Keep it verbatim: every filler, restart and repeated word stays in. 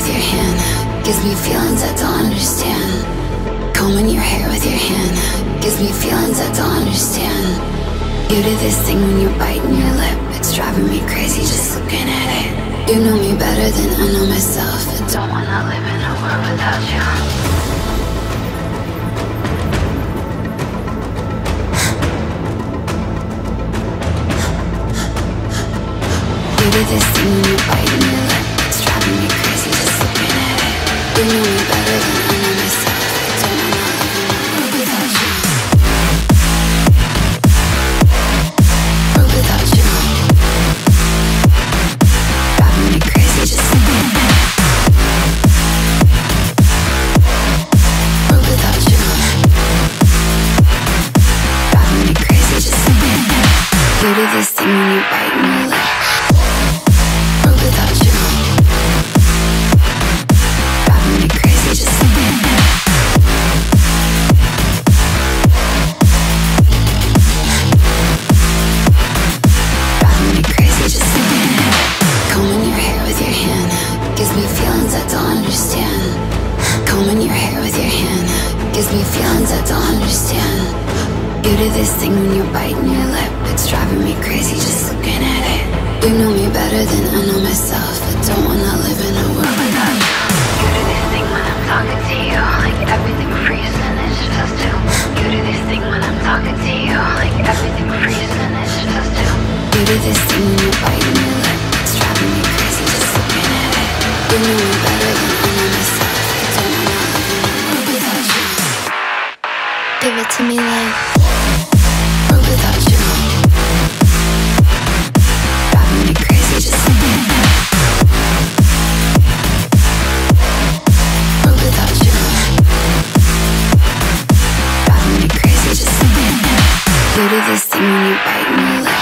with your hand gives me feelings I don't understand. Combing your hair with your hand gives me feelings I don't understand. You do this thing when you're biting your lip, it's driving me crazy just looking at it. You know me better than I know myself. I don't wanna live in a world without you. You do this thing when you're biting your lip, it's driving me crazy just looking at it. You know me better than I know myself. I don't wanna live in a world without you. World without you. Driving me crazy just looking at it. World without you. Driving me crazy just looking at it. You do this thing when you're biting your lip. Without you, driving me crazy just looking at it. Driving me crazy just looking at it. Combing your hair with your hand gives me feelings I don't understand. Combing your hair with your hand gives me feelings I don't understand. You do this thing when you're biting your lip, it's driving me crazy just looking at it. You know me better than I know myself. I don't wanna live in a world without you. You do this thing when I'm talking to you, like everything freezes and it's just us two. You do this thing when I'm talking to you, like everything freezes and it's just us two. You do this thing when you're biting your lip, it's driving me crazy just looking at it. You know me better than I know myself. I don't wanna live in a world without you. Give it to me like world without you. Driving me crazy just looking at it. World without you. Driving me crazy just looking at it. You do this thing when you're biting your lip.